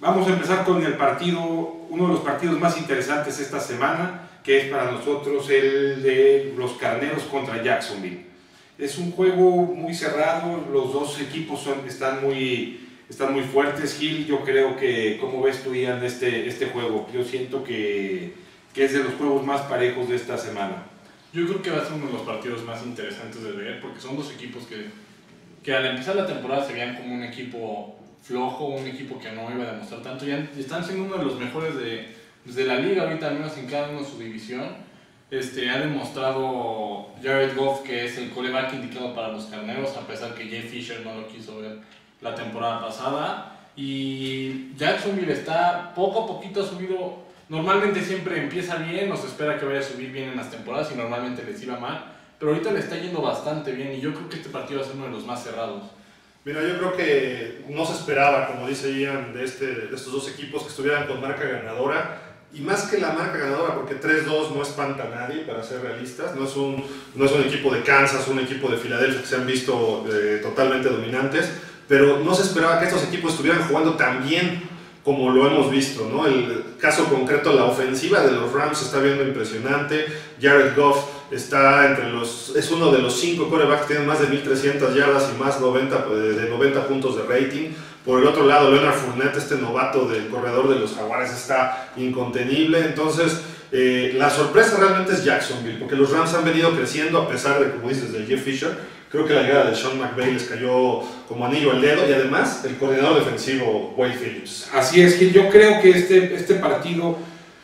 Vamos a empezar con el partido, uno de los partidos más interesantes esta semana, que es para nosotros el de los Carneros contra Jacksonville. Es un juego muy cerrado, los dos equipos están muy fuertes. Gil, yo creo que, ¿cómo ves tú, Ian, este juego? Yo siento que es de los juegos más parejos de esta semana. Yo creo que va a ser uno de los partidos más interesantes de ver, porque son dos equipos que al empezar la temporada se veían como un equipo flojo, un equipo que no iba a demostrar tanto, y están siendo uno de los mejores de la liga ahorita, al menos en cada uno de su división. Ha demostrado Jared Goff que es el quarterback indicado para los Carneros, a pesar que Jay Fisher no lo quiso ver la temporada pasada, y Jacksonville está poco a poquito subido. Normalmente siempre empieza bien, o se espera que vaya a subir bien en las temporadas y normalmente les iba mal, pero ahorita le está yendo bastante bien y yo creo que este partido va a ser uno de los más cerrados. Mira, yo creo que no se esperaba, como dice Ian, de estos dos equipos que estuvieran con marca ganadora, y más que la marca ganadora, porque 3-2 no espanta a nadie, para ser realistas. No es un equipo de Kansas, un equipo de Filadelfia que se han visto totalmente dominantes, pero no se esperaba que estos equipos estuvieran jugando tan bien como lo hemos visto, ¿no? El caso concreto, la ofensiva de los Rams se está viendo impresionante. Jared Goff es uno de los 5 quarterbacks que tienen más de 1,300 yardas y más de 90 puntos de rating. Por el otro lado, Leonard Fournette, este novato del corredor de los Jaguares, está incontenible. Entonces, la sorpresa realmente es Jacksonville, porque los Rams han venido creciendo a pesar de, como dices, de Jeff Fisher. Creo que la llegada de Sean McVay les cayó como anillo al dedo, y además el coordinador defensivo, Wade Phillips. Así es, Gil. Yo creo que este partido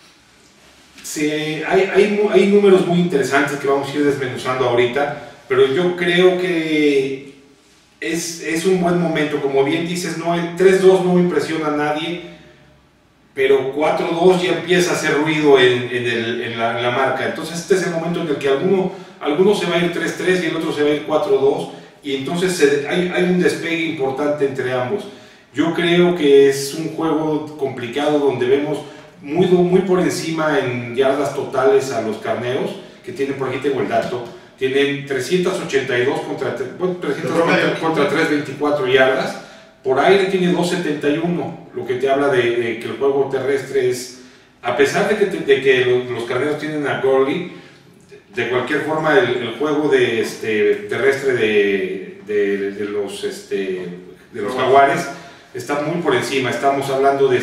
hay números muy interesantes que vamos a ir desmenuzando ahorita, pero yo creo que es un buen momento. Como bien dices, no, el 3-2 no impresiona a nadie, pero 4-2 ya empieza a hacer ruido en la marca. Entonces este es el momento en el que alguno se va a ir 3-3 y el otro se va a ir 4-2, y entonces hay un despegue importante entre ambos. Yo creo que es un juego complicado donde vemos muy por encima en yardas totales a los Carneros, que tienen, por aquí tengo el dato, tienen 382 contra 324 yardas. Por aire tiene 271, lo que te habla de que el juego terrestre es, a pesar de que los Carneros tienen a Gurley, de cualquier forma el juego terrestre de los Jaguares está muy por encima. Estamos hablando de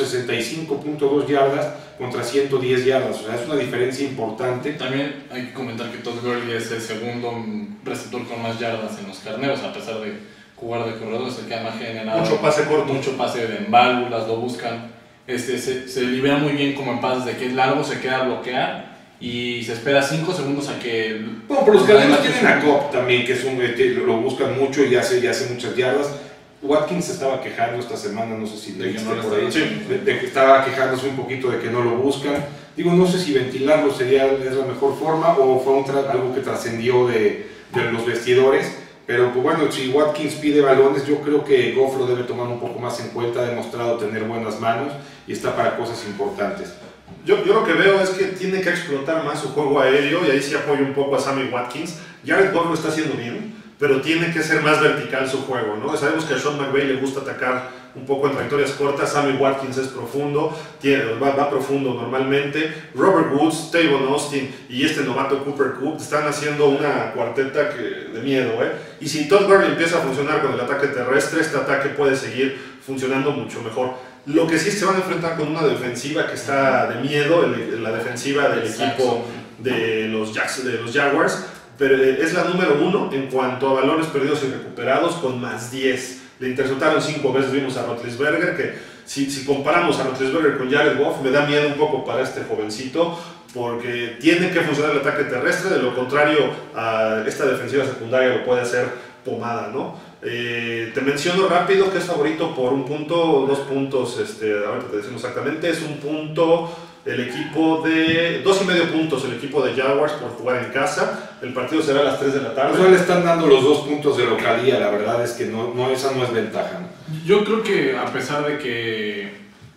165.2 yardas contra 110 yardas, o sea, es una diferencia importante. También hay que comentar que Todd Gurley es el segundo receptor con más yardas en los Carneros, a pesar de jugar de corredor, es el que además genera mucho pase corto, mucho pase en válvulas, lo buscan, se libera muy bien como en pases de que es largo, se queda a bloquear y se espera 5 segundos a que... Bueno, pero los Carneros tienen a Cobb también, que lo buscan mucho y hace muchas yardas. Watkins se estaba quejando esta semana, no sé si de que no por ahí, de que estaba quejándose un poquito de que no lo buscan. Digo, no sé si ventilarlo es la mejor forma o fue algo que trascendió de los vestidores. Pero pues bueno, si Watkins pide balones, yo creo que Goff lo debe tomar un poco más en cuenta. Ha demostrado tener buenas manos y está para cosas importantes. Yo lo que veo es que tiene que explotar más su juego aéreo, y ahí sí apoyo un poco a Sammy Watkins. Jared Goff lo está haciendo bien, pero tiene que ser más vertical su juego, ¿no? Sabemos que a Sean McVay le gusta atacar un poco en trayectorias cortas. Sammy Watkins es profundo, va profundo normalmente. Robert Woods, Tavon Austin y este novato Cooper Kupp están haciendo una cuarteta de miedo, ¿eh? Y si Todd Gurley empieza a funcionar con el ataque terrestre, este ataque puede seguir funcionando mucho mejor. Lo que sí se van a enfrentar con una defensiva que está de miedo, la defensiva del equipo de los Jaguars, pero es la número 1 en cuanto a balones perdidos y recuperados, con más 10. Le interceptaron 5 veces, vimos a Roethlisberger, que si comparamos a Roethlisberger con Jared Goff, me da miedo un poco para este jovencito, porque tiene que funcionar el ataque terrestre, de lo contrario a esta defensiva secundaria lo puede hacer pomada, ¿no? Te menciono rápido que es favorito por 1 punto, 2 puntos, ahorita te decimos exactamente, es 1 punto el equipo de 2,5 puntos, el equipo de Jaguars por jugar en casa. El partido será a las 3 de la tarde. Pues le están dando los 2 puntos de localía, la verdad es que esa no es ventaja, ¿no? Yo creo que a pesar de que...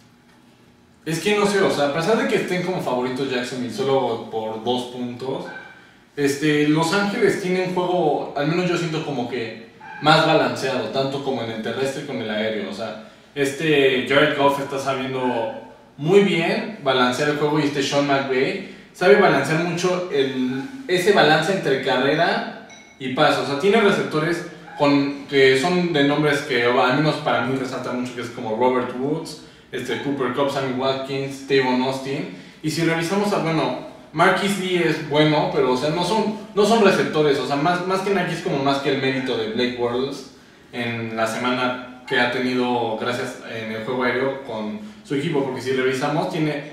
Es que no sé, o sea, a pesar de que estén como favoritos Jacksonville solo por 2 puntos, Los Ángeles tienen un juego, al menos yo siento como que más balanceado, tanto como en el terrestre como en el aéreo. O sea, Jared Goff está sabiendo muy bien balancear el juego, y Sean McVay sabe balancear mucho ese balance entre carrera y paso. O sea, tiene receptores que son de nombres que al menos para mí resaltan mucho, que es como Robert Woods, Cooper Kupp, Sammy Watkins, Tavon Austin. Y si revisamos Marquise Lee es bueno, pero o sea, no son receptores. O sea, más que nada es como más que el mérito de Blake Bortles en la semana que ha tenido gracias en el juego aéreo con su equipo, porque si revisamos tiene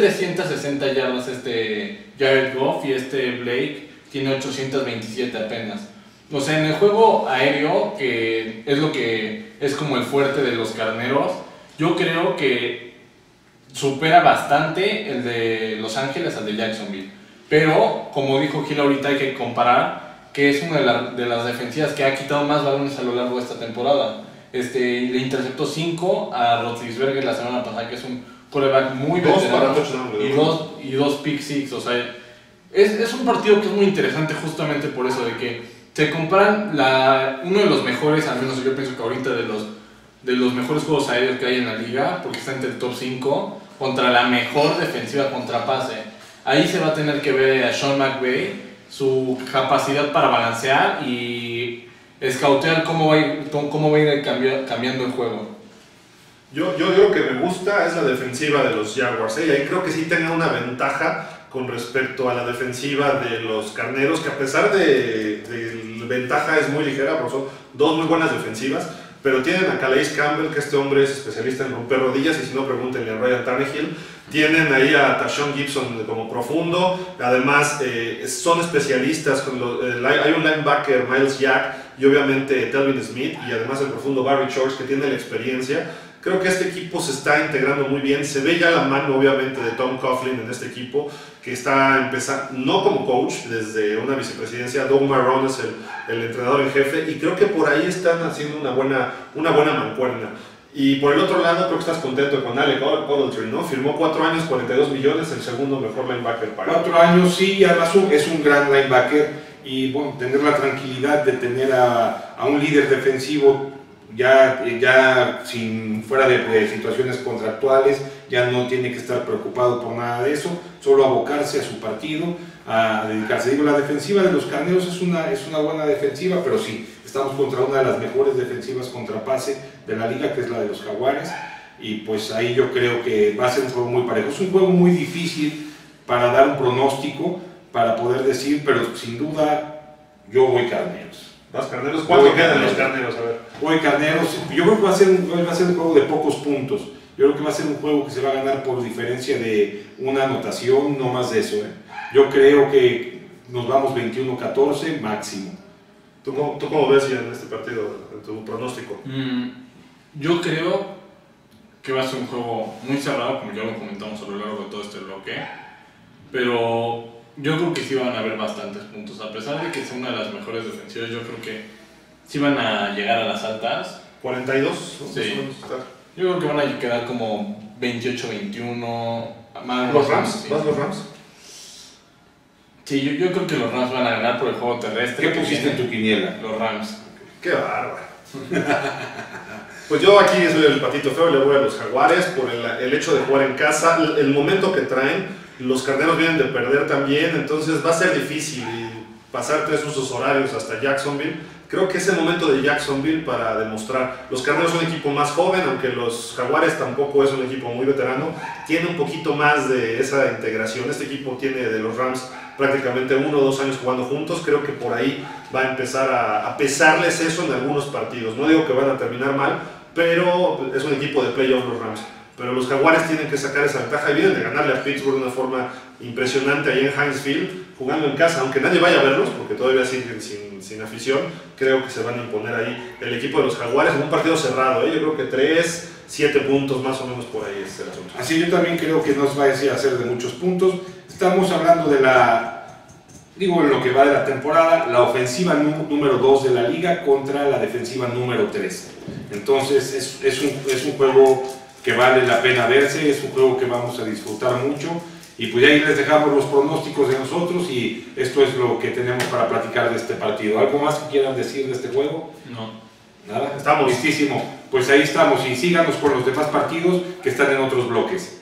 1360 yardas Jared Goff, y Blake tiene 827 apenas. O sea, en el juego aéreo, que es lo que es como el fuerte de los carneros, yo creo que supera bastante el de Los Ángeles al de Jacksonville. Pero, como dijo Gil ahorita, hay que comparar que es una de las defensivas que ha quitado más balones a lo largo de esta temporada. Le interceptó 5 a Roethlisberger la semana pasada, que es un quarterback muy veterano, y dos pick six. O sea, es un partido que es muy interesante justamente por eso, de que se comparan uno de los mejores, al menos yo pienso que ahorita de los mejores juegos aéreos que hay en la liga, porque está entre el top 5, contra la mejor defensiva contra pase. Ahí se va a tener que ver a Sean McVay su capacidad para balancear y escautear cómo va a ir cambiando el juego. Yo creo que me gusta es la defensiva de los Jaguars, y ahí creo que sí tenga una ventaja con respecto a la defensiva de los Carneros, que a pesar de ventaja es muy ligera, porque son dos muy buenas defensivas, pero tienen a Calais Campbell, que este hombre es especialista en romper rodillas, y si no, pregúntenle a Ryan Tannehill. Tienen ahí a Tashawn Gibson como profundo, además son especialistas, hay un linebacker, Miles Jack, y obviamente Telvin Smith, y además el profundo Barry Church, que tiene la experiencia. Creo que este equipo se está integrando muy bien, se ve ya la mano obviamente de Tom Coughlin en este equipo, que está empezando, no como coach, desde una vicepresidencia. Doug Marrone es el entrenador en jefe, y creo que por ahí están haciendo una buena mancuerna. Y por el otro lado, creo que estás contento con Alec Ogletree, ¿no? Firmó 4 años, 42 millones, el segundo mejor linebacker para 4 años, sí, además es un gran linebacker, y bueno, tener la tranquilidad de tener a un líder defensivo ya sin fuera de situaciones contractuales, ya no tiene que estar preocupado por nada de eso, solo abocarse a su partido, a dedicarse. Digo, la defensiva de los Carneros es una buena defensiva, pero sí, estamos contra una de las mejores defensivas contra pase de la liga, que es la de los Jaguares, y pues ahí yo creo que va a ser un juego muy parejo. Es un juego muy difícil para dar un pronóstico, para poder decir, pero sin duda yo voy Carneros. ¿Vas Carneros? ¿Cuánto quedan los Carneros? A ver. Voy Carneros. Yo creo que va a ser un juego de pocos puntos. Yo creo que va a ser un juego que se va a ganar por diferencia de una anotación, no más de eso. Yo creo que nos vamos 21-14 máximo. ¿Tú cómo ves ya en este partido, en tu pronóstico? Yo creo que va a ser un juego muy cerrado, como ya lo comentamos a lo largo de todo este bloque, pero yo creo que sí van a haber bastantes puntos, a pesar de que sea una de las mejores defensivas. Yo creo que sí van a llegar a las altas. 42, ¿no? Sí. Yo creo que van a quedar como 28-21. ¿Los Rams? ¿Vas los Rams? Sí, yo creo que los Rams van a ganar por el juego terrestre. ¿Qué pusiste en tu quiniela? Los Rams. ¡Qué bárbaro! Pues yo aquí soy el patito feo, le voy a los Jaguares por el hecho de jugar en casa, el momento que traen. Los Carneros vienen de perder también, entonces va a ser difícil pasar 3 usos horarios hasta Jacksonville. Creo que es el momento de Jacksonville para demostrar. Los Carneros son un equipo más joven, aunque los Jaguares tampoco es un equipo muy veterano. Tiene un poquito más de esa integración. Este equipo tiene de los Rams prácticamente 1 o 2 años jugando juntos. Creo que por ahí va a empezar a pesarles eso en algunos partidos. No digo que van a terminar mal, pero es un equipo de playoff los Rams. Pero los Jaguares tienen que sacar esa ventaja y vienen de ganarle a Pittsburgh de una forma impresionante ahí en Heinz Field, jugando en casa, aunque nadie vaya a verlos, porque todavía siguen sin afición. Creo que se van a imponer ahí el equipo de los Jaguares en un partido cerrado, yo creo que 3-7 puntos más o menos por ahí es el asunto. Así yo también creo que nos va a ser de muchos puntos. Estamos hablando de en lo que va de la temporada, la ofensiva número 2 de la liga contra la defensiva número 3. Entonces es un juego que vale la pena verse, es un juego que vamos a disfrutar mucho, y pues ahí les dejamos los pronósticos de nosotros, y esto es lo que tenemos para platicar de este partido. ¿Algo más que quieran decir de este juego? No. Nada, Estamos. listísimo. Pues ahí estamos y síganos con los demás partidos que están en otros bloques.